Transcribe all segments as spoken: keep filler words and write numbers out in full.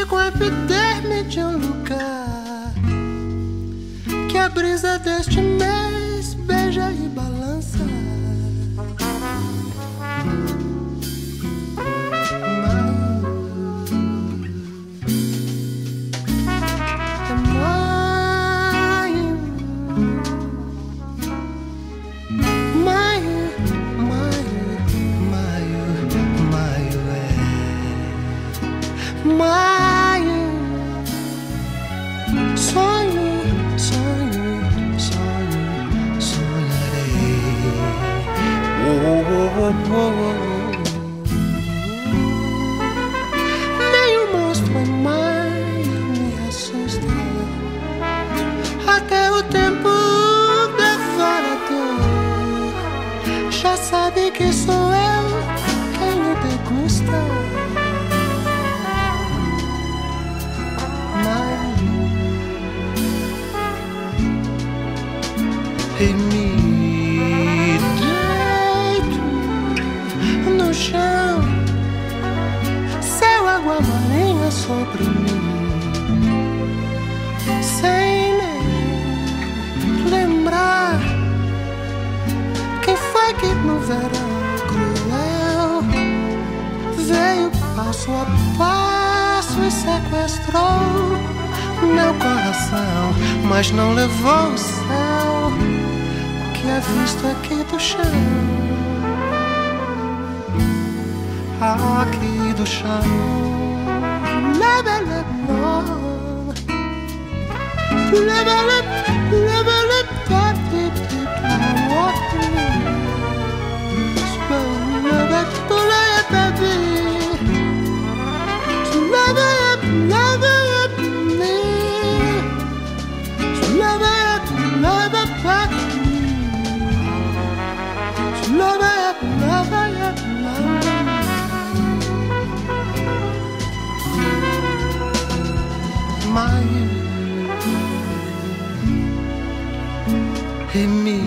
com a epiderme de um lugar que a brisa deste mês beija e balança. Maio, sonho, sonho, sonho, sonharei. Oh, oh, oh, oh, oh. Nem o monstro em maio me assusta, até o tempo devorador já sabe que sou eu quem o degusta. E me deito no chão, céu, água marinha sobre mim, sem nem lembrar quem foi que no verão cruel veio passo a passo e sequestrou meu coração, mas não levou o céu que é visto aqui do chão, aqui do chão. Leve, leve, leve, leve, e me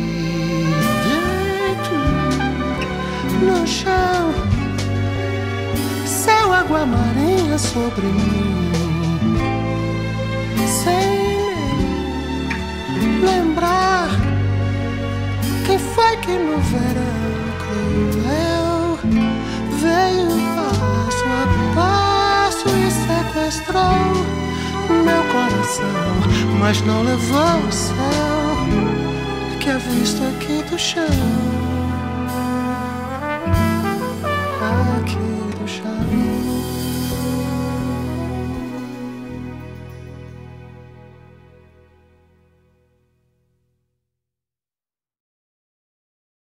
deito no chão, céu, água marinha sobre mim, sem nem lembrar quem foi que no verão cruel veio passo a passo e sequestrou meu coração, mas não levou o céu que é visto aqui do chão.